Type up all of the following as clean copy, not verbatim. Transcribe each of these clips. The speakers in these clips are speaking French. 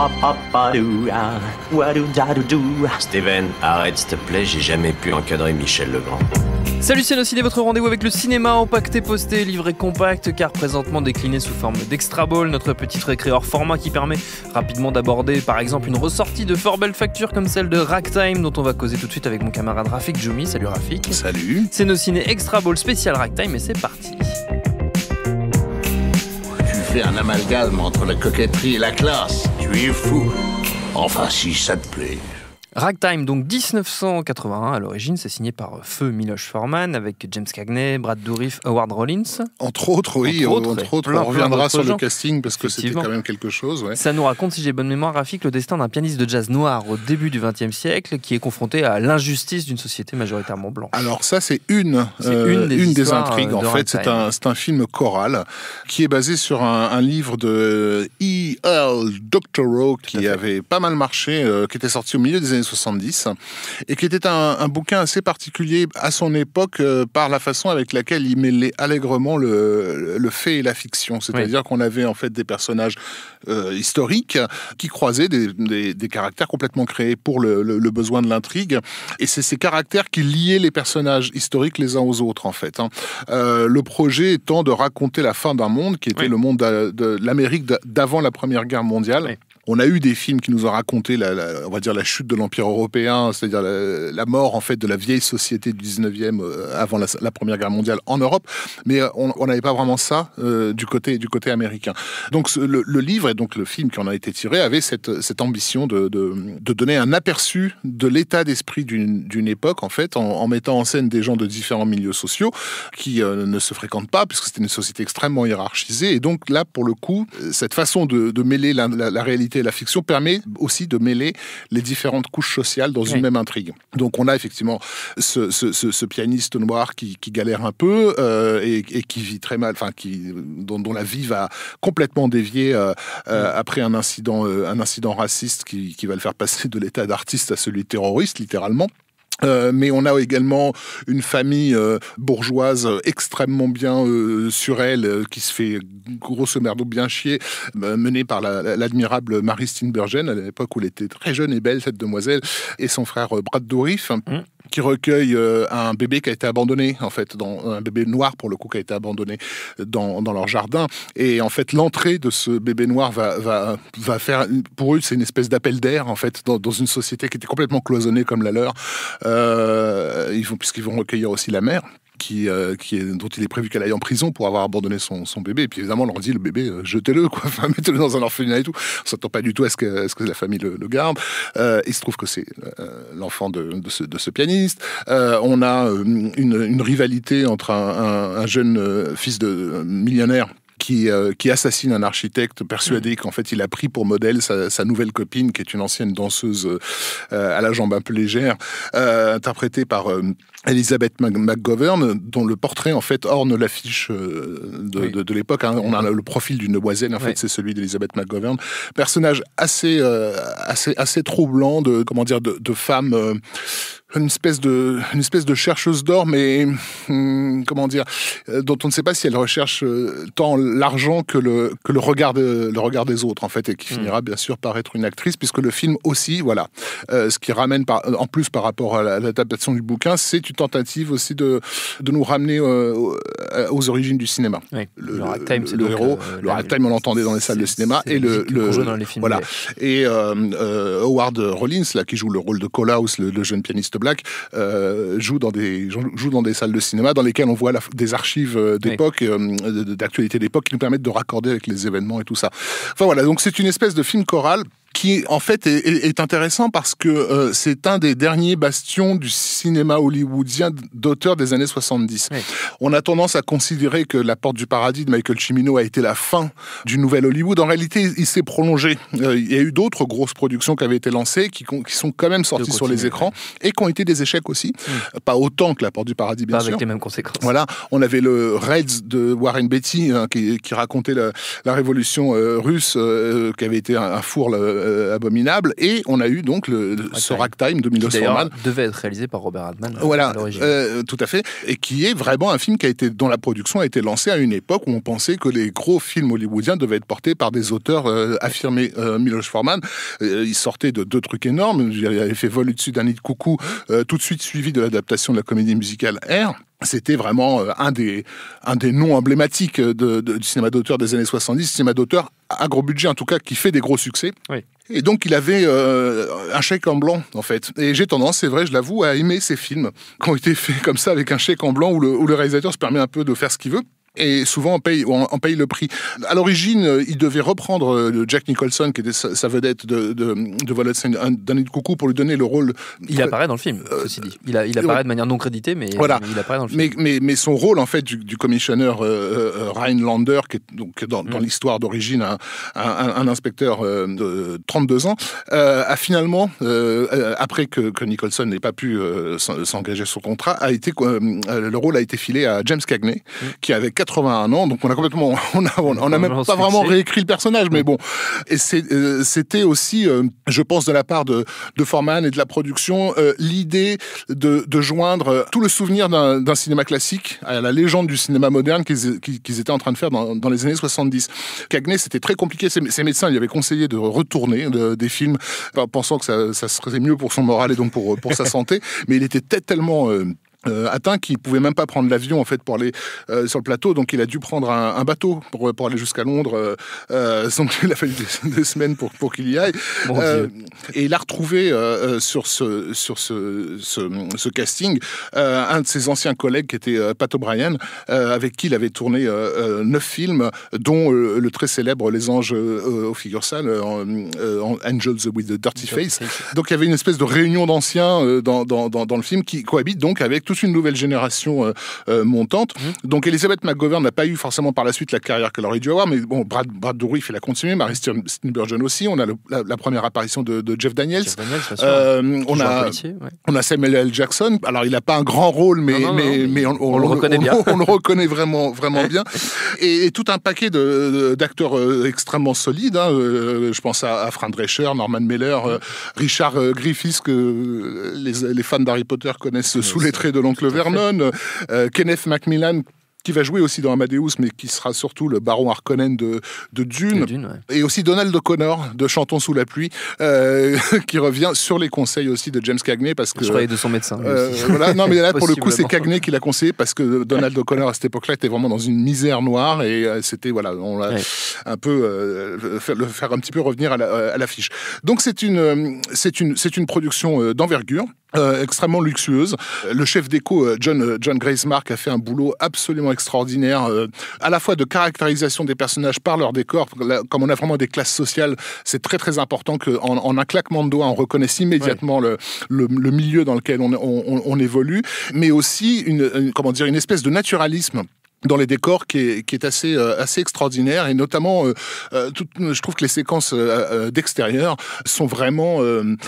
Steven, arrête s'il te plaît, j'ai jamais pu encadrer Michel Legrand. Salut, c'est Ciné, votre rendez-vous avec le cinéma empaqueté, posté, livré compact, car présentement décliné sous forme d'extra ball, notre petite récré hors format qui permet rapidement d'aborder par exemple une ressortie de fort belle facture comme celle de Ragtime, dont on va causer tout de suite avec mon camarade Rafik Djoumi. Salut Rafik. Salut. C'est nos ciné extra ball spécial Ragtime et c'est parti. Tu fais un amalgame entre la coquetterie et la classe. Tu es fou. Enfin, si ça te plaît. Ragtime, donc 1981 à l'origine, c'est signé par Feu Miloš Forman avec James Cagney, Brad Dourif, Howard Rollins. Entre autres, oui, entre autres, on reviendra sur le casting parce que c'était quand même quelque chose. Ouais. Ça nous raconte, si j'ai bonne mémoire, Rafik, le destin d'un pianiste de jazz noir au début du XXe siècle qui est confronté à l'injustice d'une société majoritairement blanche. Alors ça, c'est une des intrigues. En fait, c'est un film choral qui est basé sur un livre de E.L. Doctorow qui avait pas mal marché, qui était sorti au milieu des années 70 et qui était un bouquin assez particulier à son époque par la façon avec laquelle il mêlait allègrement le fait et la fiction. C'est-à-dire qu'on avait en fait des personnages historiques qui croisaient des caractères complètement créés pour le besoin de l'intrigue, et c'est ces caractères qui liaient les personnages historiques les uns aux autres en fait. Le projet étant de raconter la fin d'un monde qui était le monde de l'Amérique d'avant la Première Guerre mondiale. Oui. On a eu des films qui nous ont raconté on va dire la chute de l'Empire européen, c'est-à-dire la mort en fait de la vieille société du 19e avant la Première Guerre mondiale en Europe, mais on n'avait pas vraiment ça du côté américain. Donc le livre et donc le film qui en a été tiré avait cette ambition de donner un aperçu de l'état d'esprit d'une époque en fait, en mettant en scène des gens de différents milieux sociaux qui ne se fréquentent pas puisque c'était une société extrêmement hiérarchisée, et donc là pour le coup cette façon de mêler la réalité et la fiction permet aussi de mêler les différentes couches sociales dans une même intrigue. Donc on a effectivement ce pianiste noir qui galère un peu et qui vit très mal, enfin dont la vie va complètement dévier après un incident raciste qui va le faire passer de l'état d'artiste à celui de terroriste littéralement. Mais on a également une famille bourgeoise extrêmement bien sur elle, qui se fait grosso merdo bien chier, menée par l'admirable Mary Steenburgen, à l'époque où elle était très jeune et belle, cette demoiselle, et son frère Brad Dourif, qui recueille un bébé qui a été abandonné, en fait, un bébé noir pour le coup qui a été abandonné dans leur jardin. Et en fait, l'entrée de ce bébé noir va faire, pour eux, c'est une espèce d'appel d'air, en fait, dans une société qui était complètement cloisonnée comme la leur. Puisqu'ils vont recueillir aussi la mère. Dont il est prévu qu'elle aille en prison pour avoir abandonné son bébé. Et puis évidemment, on leur dit, le bébé, jetez-le, quoi. Enfin, mettez-le dans un orphelinat et tout. On ne s'attend pas du tout à ce que la famille le garde. Il se trouve que c'est l'enfant de ce pianiste. On a une rivalité entre un jeune fils de millionnaire qui assassine un architecte persuadé qu'en fait il a pris pour modèle sa nouvelle copine, qui est une ancienne danseuse à la jambe un peu légère, interprétée par Elizabeth McGovern, dont le portrait en fait orne l'affiche de l'époque. On a le profil d'une demoiselle, en fait c'est celui d'Elizabeth McGovern, personnage assez troublant de femme. Une espèce de chercheuse d'or, mais dont on ne sait pas si elle recherche tant l'argent que le regard des autres, en fait, et qui finira bien sûr par être une actrice, puisque le film aussi, voilà, ce qui ramène en plus par rapport à l'adaptation du bouquin, c'est une tentative aussi de nous ramener aux origines du cinéma. Oui. Le ragtime, c'est le héros. Le ragtime, on l'entendait dans les salles de cinéma, et dans les films, voilà. Et Howard Rollins, là, qui joue le rôle de Cole House, le jeune pianiste black, joue dans des salles de cinéma dans lesquelles on voit des archives d'époque, d'actualité d'époque, qui nous permettent de raccorder avec les événements et tout ça. Enfin voilà, donc c'est une espèce de film choral qui en fait est intéressant parce que c'est un des derniers bastions du cinéma hollywoodien d'auteur des années 70. Oui. On a tendance à considérer que La Porte du Paradis de Michael Cimino a été la fin du nouvel Hollywood. En réalité, il s'est prolongé. Il y a eu d'autres grosses productions qui avaient été lancées, qui sont quand même sorties sur les écrans et qui ont été des échecs aussi. Pas autant que La Porte du Paradis, bien sûr. Pas avec les mêmes conséquences. Voilà. On avait le Reds de Warren Beatty, qui racontait la révolution russe, qui avait été un four abominable. Et on a eu donc ce Ragtime de Milos Forman. Qui devait être réalisé par Robert Altman voilà, à l'origine. Tout à fait. Et qui est vraiment un film dont la production a été lancée à une époque où on pensait que les gros films hollywoodiens devaient être portés par des auteurs affirmés. Milos Forman, il sortait de 2 trucs énormes. Il avait fait Vol au-dessus d'un nid de coucou, tout de suite suivi de l'adaptation de la comédie musicale Air. C'était vraiment un des noms emblématiques du cinéma d'auteur des années 70, cinéma d'auteur à gros budget en tout cas, qui fait des gros succès. Oui. Et donc il avait un chèque en blanc en fait. Et j'ai tendance, c'est vrai, je l'avoue, à aimer ces films qui ont été faits comme ça avec un chèque en blanc où le réalisateur se permet un peu de faire ce qu'il veut. Et souvent, on paye le prix. À l'origine, il devait reprendre Jack Nicholson, qui était sa vedette de Vol au-dessus d'un nid de coucou, pour lui donner le rôle. Il apparaît dans le film, ceci dit. Il apparaît de manière non créditée, mais voilà. Il apparaît dans le film. Mais son rôle, en fait, du commissionneur Rhinelander, qui est donc dans l'histoire d'origine un inspecteur de 32 ans, a finalement, après que Nicholson n'ait pas pu s'engager sur contrat, le rôle a été filé à James Cagney, qui avait 81 ans, donc on a même pas vraiment réécrit le personnage, mais bon. Et c'était aussi, je pense, de la part de Forman et de la production, l'idée de joindre tout le souvenir d'un cinéma classique à la légende du cinéma moderne qu'ils étaient en train de faire dans les années 70. Cagney, c'était très compliqué. Ses médecins lui avaient conseillé de retourner des films, pensant que ça serait mieux pour son moral et donc pour sa santé, mais il était tellement atteint qu'il pouvait même pas prendre l'avion en fait pour aller sur le plateau, donc il a dû prendre un bateau pour aller jusqu'à Londres. Donc il a fallu des semaines pour qu'il y aille. Et il a retrouvé sur ce casting un de ses anciens collègues qui était Pat O'Brien, avec qui il avait tourné 9 films, dont le très célèbre Les Anges aux figures sales, Angels with a Dirty Face. Donc il y avait une espèce de réunion d'anciens dans le film qui cohabite donc avec toute une nouvelle génération montante. Donc Elizabeth McGovern n'a pas eu forcément par la suite la carrière qu'elle aurait dû avoir, mais bon, Brad Dourif, il a continué, Mary Steenburgen aussi. On a la première apparition de Jeff Daniels. On a Samuel L. Jackson. Alors il n'a pas un grand rôle, mais on le reconnaît bien. On le reconnaît vraiment bien. Et tout un paquet d'acteurs extrêmement solides. Je pense à Fran Drescher, Norman Mailer, Richard Griffiths, que les fans d'Harry Potter connaissent sous les traits de l'oncle Vernon, Kenneth Macmillan, qui va jouer aussi dans Amadeus, mais qui sera surtout le baron Harkonnen de Dune. Et aussi Donald O'Connor de Chantons sous la pluie, qui revient sur les conseils aussi de James Cagney, parce que... Je croyais de son médecin. Voilà, non, mais là, pour le coup, c'est Cagney qui l'a conseillé, parce que Donald O'Connor, à cette époque-là, était vraiment dans une misère noire, et c'était, voilà, on l'a un peu... le faire un petit peu revenir à l'affiche. Donc, c'est une production d'envergure, extrêmement luxueuse. Le chef déco, John Gracemark, a fait un boulot absolument extraordinaire, à la fois de caractérisation des personnages par leur décor. Comme on a vraiment des classes sociales, c'est très très important qu'en un claquement de doigts, on reconnaisse immédiatement le milieu dans lequel on évolue, mais aussi une espèce de naturalisme dans les décors qui est assez extraordinaire, et notamment je trouve que les séquences d'extérieur sont vraiment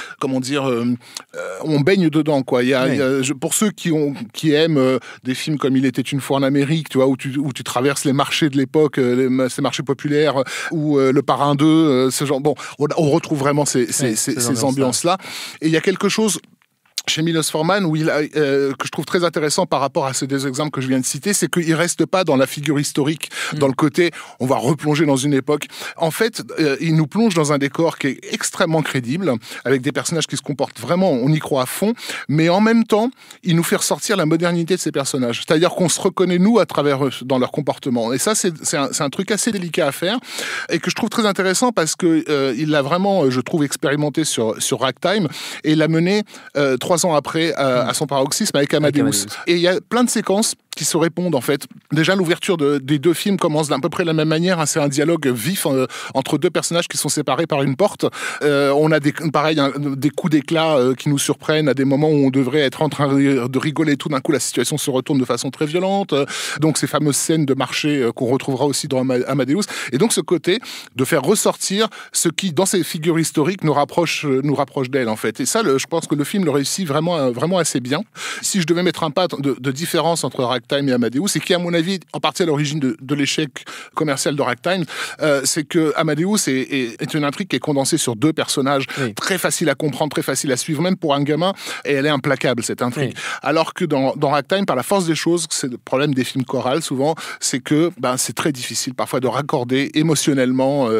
on baigne dedans, quoi. Pour ceux qui aiment des films comme Il était une fois en Amérique, tu vois, où tu traverses les marchés de l'époque, ces marchés populaires, ou Le Parrain 2, ce genre, bon, on retrouve vraiment ces ambiances-là. Et il y a quelque chose chez Milos Forman, que je trouve très intéressant par rapport à ces deux exemples que je viens de citer, c'est qu'il reste pas dans la figure historique, dans le côté on va replonger dans une époque. En fait, il nous plonge dans un décor qui est extrêmement crédible, avec des personnages qui se comportent vraiment, on y croit à fond, mais en même temps, il nous fait ressortir la modernité de ces personnages. C'est-à-dire qu'on se reconnaît, nous, à travers eux, dans leur comportement. Et ça, c'est un truc assez délicat à faire, et que je trouve très intéressant parce que il l'a vraiment, je trouve, expérimenté sur Ragtime, et l'a mené 3 ans après à son paroxysme avec Amadeus. Et il y a plein de séquences qui se répondent, en fait. Déjà, l'ouverture des 2 films commence d'à peu près de la même manière. C'est un dialogue vif entre 2 personnages qui sont séparés par une porte. On a des coups d'éclat qui nous surprennent à des moments où on devrait être en train de rigoler. Tout d'un coup, la situation se retourne de façon très violente. Donc, ces fameuses scènes de marché qu'on retrouvera aussi dans Amadeus. Et donc, ce côté de faire ressortir ce qui, dans ces figures historiques, nous rapproche d'elle, en fait. Et ça, je pense que le film le réussit vraiment assez bien. Si je devais mettre un pas de différence entre Ragtime et Amadeus, c'est qui, à mon avis, en partie à l'origine de l'échec commercial de Ragtime, c'est que Amadeus est une intrigue qui est condensée sur 2 personnages, très facile à comprendre, très facile à suivre, même pour un gamin, et elle est implacable, cette intrigue. Alors que dans Ragtime, par la force des choses, c'est le problème des films chorales, souvent, c'est que c'est très difficile parfois de raccorder émotionnellement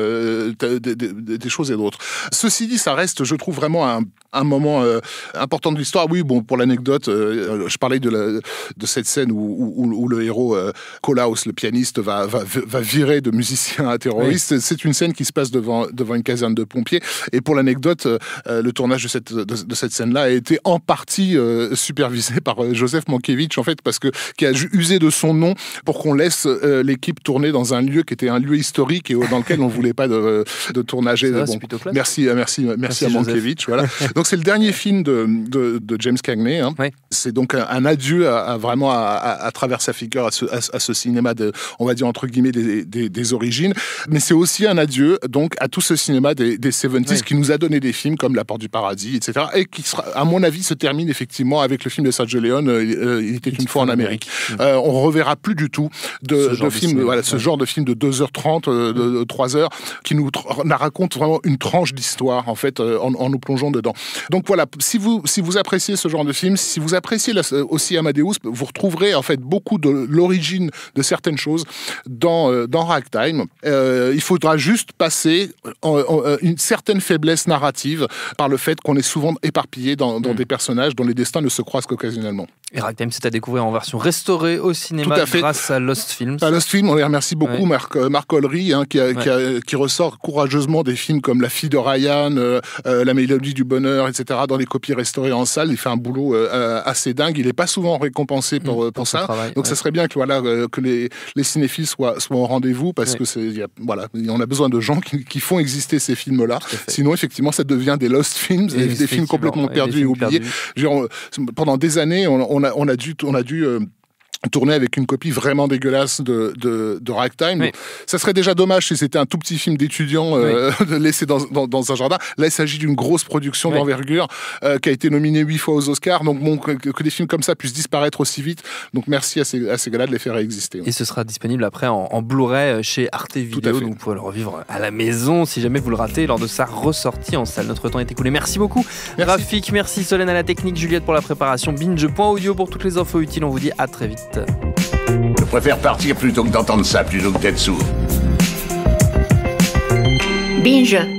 des choses et d'autres. Ceci dit, ça reste, je trouve, vraiment un moment important de l'histoire. Oui, bon, pour l'anecdote, je parlais de cette scène où le héros, Kolaus, le pianiste, va virer de musicien à terroriste. Oui. C'est une scène qui se passe devant une caserne de pompiers. Et pour l'anecdote, le tournage de cette scène-là a été en partie supervisé par Joseph Mankiewicz, en fait, qui a usé de son nom pour qu'on laisse l'équipe tourner dans un lieu qui était un lieu historique et dans lequel on ne voulait pas de tournage. Ça, bon, merci à Mankiewicz. Voilà. Donc c'est le dernier film de James Cagney. Hein. Oui. C'est donc un adieu vraiment à travers sa figure à ce cinéma on va dire entre guillemets des origines, mais c'est aussi un adieu donc à tout ce cinéma des 70s qui nous a donné des films comme La Porte du Paradis, etc. et qui à mon avis se termine effectivement avec le film de Sergio Leone, Il était une fois en Amérique. On reverra plus du tout de film, ce genre de film de 2h30, de 3h qui nous raconte vraiment une tranche d'histoire en fait en nous plongeant dedans. Donc voilà, si vous appréciez ce genre de film, si vous appréciez aussi Amadeus, vous retrouverez en fait beaucoup de l'origine de certaines choses dans Ragtime. Il faudra juste passer une certaine faiblesse narrative par le fait qu'on est souvent éparpillé dans des personnages dont les destins ne se croisent qu'occasionnellement. Et Ragtime, c'est à découvrir en version restaurée au cinéma grâce à Lost Films. À Lost Films, on les remercie beaucoup, Marc Ollery, qui ressort courageusement des films comme La Fille de Ryan, La Mélodie du Bonheur, etc. dans les copies restaurées en salle. Il fait un boulot assez dingue. Il n'est pas souvent récompensé pour ça. Travail, donc ça serait bien que les cinéphiles soient au rendez-vous parce que on a besoin de gens qui font exister ces films-là. Sinon, effectivement, ça devient des Lost Films, des films complètement perdus et oubliés. Pendant des années, on a dû tourner avec une copie vraiment dégueulasse de Ragtime. Oui. Ça serait déjà dommage si c'était un tout petit film d'étudiant laissé dans un jardin. Là, il s'agit d'une grosse production d'envergure qui a été nominée 8 fois aux Oscars. Donc bon, que des films comme ça puissent disparaître aussi vite. Donc merci à ces gars-là de les faire exister. Et ce sera disponible après en Blu-ray chez Arte Vidéo. Donc vous pouvez le revivre à la maison si jamais vous le ratez lors de sa ressortie en salle. Notre temps est écoulé. Merci beaucoup. Rafik, merci Solène à la technique, Juliette pour la préparation, Binge.audio pour toutes les infos utiles. On vous dit à très vite. Je préfère partir plutôt que d'entendre ça, plutôt que d'être sourd. Binge.